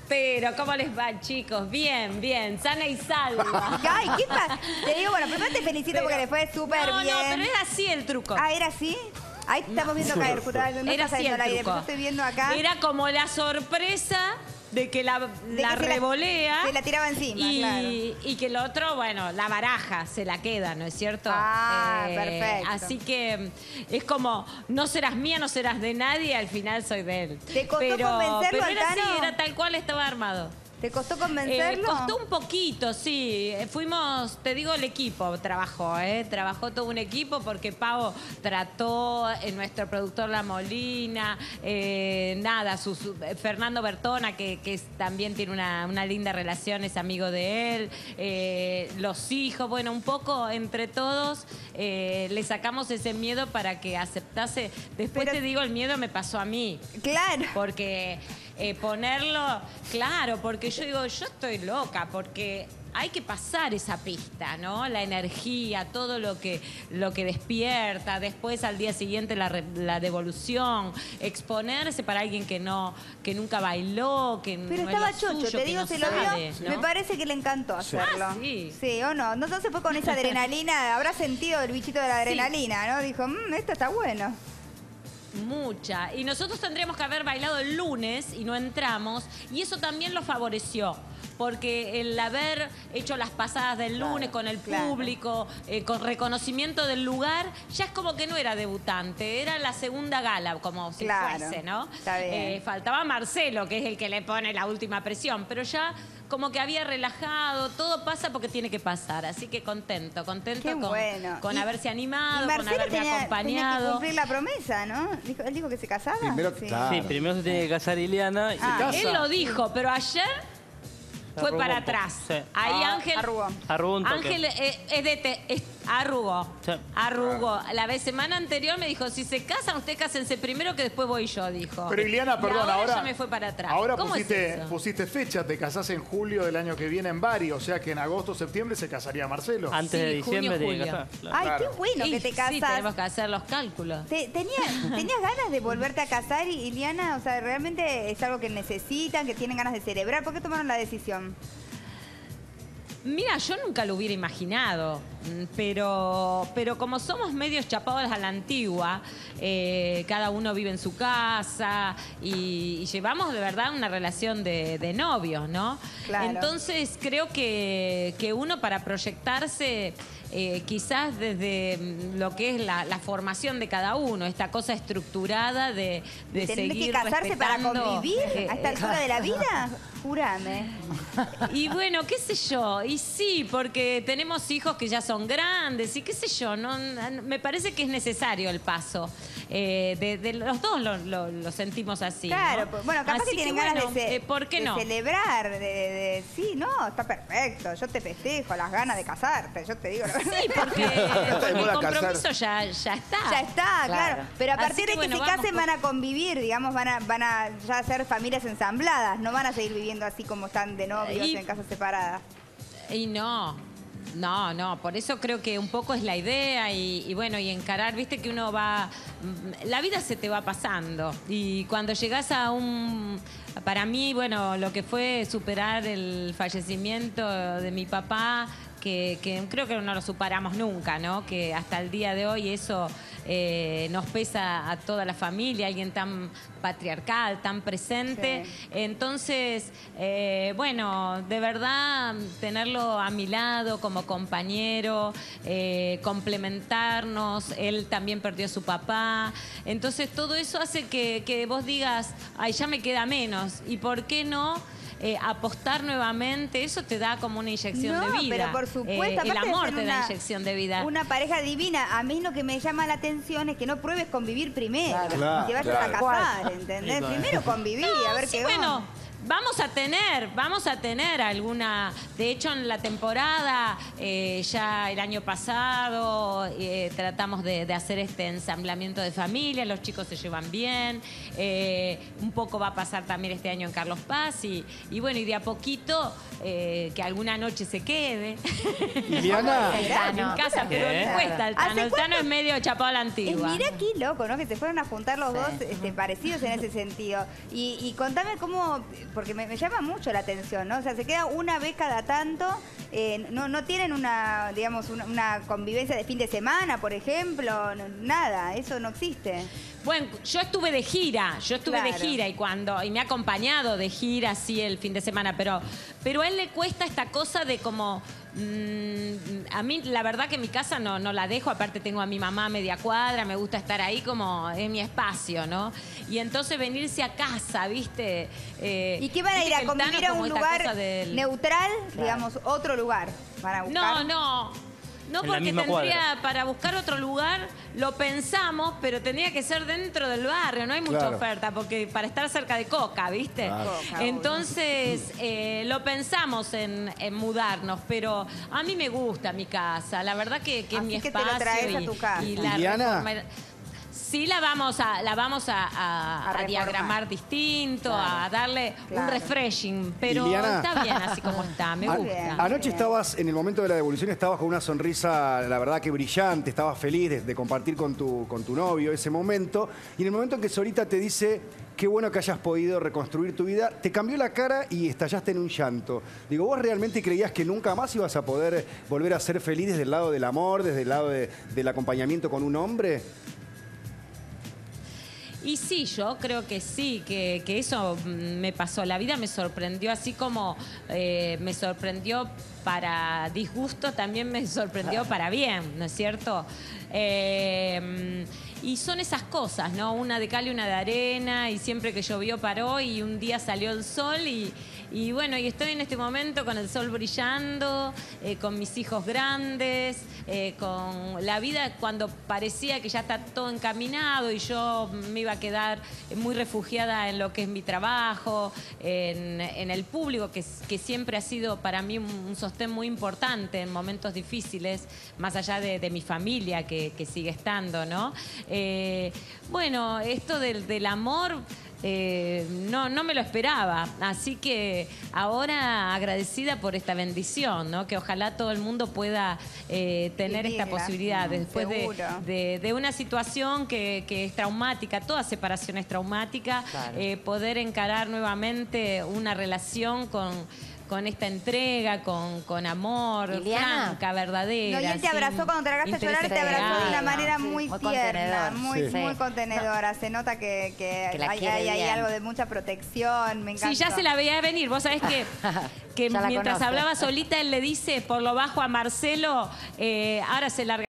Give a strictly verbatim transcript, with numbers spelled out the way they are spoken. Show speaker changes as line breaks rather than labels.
Pero, ¿cómo les va, chicos? Bien, bien, sana y salva.
Ay, ¿qué pasa? Te digo, bueno, primero te felicito
pero,
porque le fue súper
no,
bien.
No, pero era así el truco.
Ah, ¿era así? Ahí estamos viendo caer, puta, no
era
está
así
saliendo
el
al aire,
truco.
pero yo estoy viendo acá.
Era como la sorpresa de que la,
de
la
que se
revolea.
La, se la tiraba encima,
y,
claro.
Y que el otro, bueno, la baraja se la queda, ¿no es cierto?
Ah,
eh,
perfecto.
Así que es como, no serás mía, no serás de nadie, al final soy de él.
¿Te costó
pero,
convencerlo,
pero era
Altano?
así, era tal cual estaba armado.
¿Te costó convencerlo?
Eh, costó un poquito, sí. Fuimos, te digo, el equipo trabajó, ¿eh? Trabajó todo un equipo porque Pavo trató, eh, nuestro productor La Molina, eh, nada, su, su, Fernando Bertona, que, que es, también tiene una, una linda relación, es amigo de él, eh, los hijos, bueno, un poco entre todos eh, le sacamos ese miedo para que aceptase. Después
Pero,
te digo, el miedo me pasó a mí.
Claro.
Porque eh, ponerlo, claro, porque yo digo, yo estoy loca, porque hay que pasar esa pista, ¿no? La energía, todo lo que, lo que despierta, después al día siguiente la, re, la devolución, exponerse para alguien que no, que nunca bailó, que
Pero
no
estaba
es lo
chocho,
suyo,
te
que
digo,
no
se lo
sabe,
vio,
¿no?
me parece que le encantó hacerlo.
Ah, sí.
Sí, o no, no, no se fue con esa adrenalina, habrá sentido el bichito de la adrenalina, sí. ¿No? Dijo, mmm, esto está bueno.
Mucha. Y nosotros tendríamos que haber bailado el lunes y no entramos. Y eso también lo favoreció. Porque el haber hecho las pasadas del lunes claro, con el público, claro. eh, con reconocimiento del lugar, ya es como que no era debutante, era la segunda gala, como si
claro,
fuese, ¿no?
Está bien.
Eh, faltaba Marcelo, que es el que le pone la última presión, pero ya como que había relajado, todo pasa porque tiene que pasar, así que contento, contento
Qué
con,
bueno.
con
y,
haberse animado,
y
con haberme
tenía,
acompañado.
Tenía que cumplir la promesa, ¿no? Dijo, él dijo que se casaba.
Primero,
sí.
claro.
Sí, primero se tiene que casar Ileana y
Ah,
se casa.
Él lo dijo, pero ayer fue
Arrugó
para
un poco,
atrás.
sí.
Ahí
Ah,
Ángel...
arrugó.
Arrugó un toque.
Ángel eh, es de... Te, es, arrugó.
Sí.
Arrugó. La vez semana anterior me dijo, si se casan, ustedes cásense primero que después voy yo, dijo.
Pero Ileana,
Y
perdón,
ahora...
ahora
ya me fue para atrás.
Ahora
¿Cómo
pusiste,
es eso?
pusiste fecha, te casás en julio del año que viene en Bari, o sea que en agosto o septiembre se casaría Marcelo.
Antes
Sí,
de diciembre
junio,
tiene que
julio.
casar. Claro.
Ay,
Claro.
qué bueno
Y
que te casas.
sí, tenemos que hacer los cálculos.
Te, tenía, ¿Tenías ganas de volverte a casar, Ileana? O sea, ¿realmente es algo que necesitan, que tienen ganas de celebrar? ¿Por qué tomaron la decisión?
Mira, yo nunca lo hubiera imaginado, pero, pero como somos medios chapados a la antigua, eh, cada uno vive en su casa y, y llevamos de verdad una relación de, de novios, ¿no?
Claro.
Entonces creo que, que uno para proyectarse... Eh, quizás desde lo que es la, la formación de cada uno, esta cosa estructurada de, de
¿Tener
seguir
que casarse para
respetando,
convivir
eh,
a esta altura de la vida? Júrame.
Y bueno, qué sé yo, y sí, porque tenemos hijos que ya son grandes y qué sé yo, no, me parece que es necesario el paso. Eh, de, de los dos lo, lo, lo sentimos así.
Claro,
¿no?
pues, bueno, capaz
así
que tienen
que,
ganas
bueno,
de, ce
eh, ¿por qué
de
no?
celebrar, de, de, de, sí, no, está perfecto, yo te festejo, las ganas de casarte, yo te digo.
Sí, porque, porque el compromiso ya, ya está.
Ya está, claro. claro. Pero a partir
que,
de que
bueno,
se
vamos
casen
con...
van a convivir, digamos, van a, van a ya ser familias ensambladas, no van a seguir viviendo así como están de novios
y,
en casas separadas.
Y no, no, no, por eso creo que un poco es la idea y, y bueno, y encarar, viste que uno va, la vida se te va pasando y cuando llegas a un, para mí, bueno, lo que fue superar el fallecimiento de mi papá, que, que creo que no lo superamos nunca, ¿no? Que hasta el día de hoy eso eh, nos pesa a toda la familia, alguien tan patriarcal, tan presente. Sí. Entonces, eh, bueno, de verdad, tenerlo a mi lado como compañero, eh, complementarnos, él también perdió a su papá. Entonces, todo eso hace que, que vos digas, ay, ya me queda menos. ¿Y por qué no? Eh, apostar nuevamente, eso te da como una inyección
no,
de vida.
Pero por supuesto,
eh, el amor te
una,
da inyección de vida.
Una pareja divina. A mí lo que me llama la atención es que no pruebes convivir primero.
Claro,
te vayas
claro.
a casar, ¿entendés?
Sí,
Primero convivir,
no,
a ver
sí,
qué
bueno.
onda.
Vamos a tener, vamos a tener alguna, de hecho en la temporada, eh, ya el año pasado eh, tratamos de, de hacer este ensamblamiento de familia, los chicos se llevan bien, eh, un poco va a pasar también este año en Carlos Paz y, y bueno, y de a poquito eh, que alguna noche se quede.
Ileana.
El Tano en casa, pero le cuesta el Tano, el Tano es medio chapado a la antigua.
Mira qué loco, ¿no? Que se fueron a juntar los
Sí.
dos este, parecidos en ese sentido. Y, y contame cómo... porque me, me llama mucho la atención, ¿no? O sea, se queda una vez cada tanto, eh, no, no tienen una, digamos, una, una convivencia de fin de semana, por ejemplo, no, nada, eso no existe.
Bueno, yo estuve de gira, yo estuve
Claro.
de gira y cuando y me ha acompañado de gira así el fin de semana, pero pero a él le cuesta esta cosa de como mmm, a mí la verdad que mi casa no, no la dejo, aparte tengo a mi mamá a media cuadra, me gusta estar ahí como en mi espacio, ¿no? Y entonces venirse a casa, ¿viste? Eh,
¿Y qué van a
viste
ir a
que el Tano
convivir a
como
un
esta
lugar
cosa del-
neutral, digamos, otro lugar para buscar?
No, no. No,
En la
porque
misma
tendría,
cuadra.
para buscar otro lugar, lo pensamos, pero tendría que ser dentro del barrio, no hay mucha
Claro.
oferta, porque para estar cerca de Coca, ¿viste?
Claro.
Coca,
Entonces, eh, lo pensamos en, en mudarnos, pero a mí me gusta mi casa, la verdad que, que es
Así
mi
que te lo
espacio.
traes a
y,
tu casa.
y la
Liliana.
reforma- Sí, la vamos a, la vamos a, a-
A
a
reformar.
diagramar distinto,
Claro.
a darle un
Claro.
refreshing, pero
Liliana.
está bien así como está, me
A-
Muy bien.
gusta.
Anoche estabas, en el momento de la devolución, estabas con una sonrisa, la verdad que brillante, estabas feliz de, de compartir con tu, con tu novio ese momento. Y en el momento en que Sorita te dice, qué bueno que hayas podido reconstruir tu vida, te cambió la cara y estallaste en un llanto. Digo, ¿vos realmente creías que nunca más ibas a poder volver a ser feliz desde el lado del amor, desde el lado de- del acompañamiento con un hombre?
Y sí, yo creo que sí, que, que eso mm, me pasó. La vida me sorprendió, así como eh, me sorprendió para disgusto, también me sorprendió para bien, ¿no es cierto? Eh, y son esas cosas, ¿no? Una de cal y una de arena, y siempre que llovió paró y un día salió el sol y... Y bueno, y estoy en este momento con el sol brillando, eh, con mis hijos grandes, eh, con la vida cuando parecía que ya está todo encaminado y yo me iba a quedar muy refugiada en lo que es mi trabajo, en, en el público, que, que siempre ha sido para mí un, un sostén muy importante en momentos difíciles, más allá de, de mi familia que, que sigue estando, ¿no? Eh, bueno, esto del, del amor... Eh, no, no me lo esperaba, así que ahora agradecida por esta bendición, ¿no? Que ojalá todo el mundo pueda eh, tener esta
Vivirla,
posibilidad después de,
seguro.
de- de una situación que, que es traumática, toda separación es traumática,
Claro.
eh, poder encarar nuevamente una relación con, con esta entrega, con, con amor,
Liliana.
franca, verdadera.
No, y él te
sin
abrazó cuando te largaste a llorar, te
intereses
abrazó de una
agregados.
manera
Sí,
muy,
muy
tierna,
contenedor.
muy,
Sí.
muy
Sí.
contenedora. Se nota que, que
Que la
hay,
quiere
hay- hay
bien.
algo de mucha protección, me encanta.
Sí, ya se la veía venir. Vos sabés que, que
Ya la
mientras
conoce.
hablaba solita, él le dice por lo bajo a Marcelo, eh, ahora se larga.